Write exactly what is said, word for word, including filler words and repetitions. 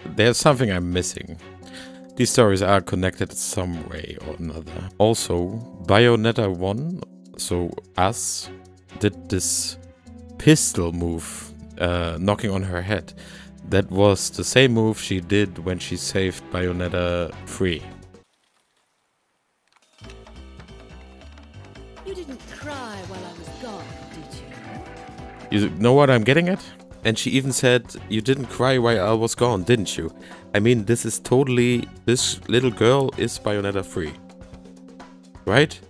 there's something I'm missing. These stories are connected some way or another. Also, Bayonetta one, so us, did this pistol move, uh, knocking on her head. That was the same move she did when she saved Bayonetta three. You didn't cry while I was gone, did you? You know what I'm getting at? And she even said, you didn't cry while I was gone, didn't you? I mean, this is totally... This little girl is Bayonetta three. Right?